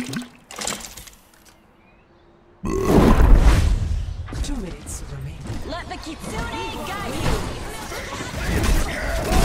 2 minutes remaining. Let the Kitsune guide you!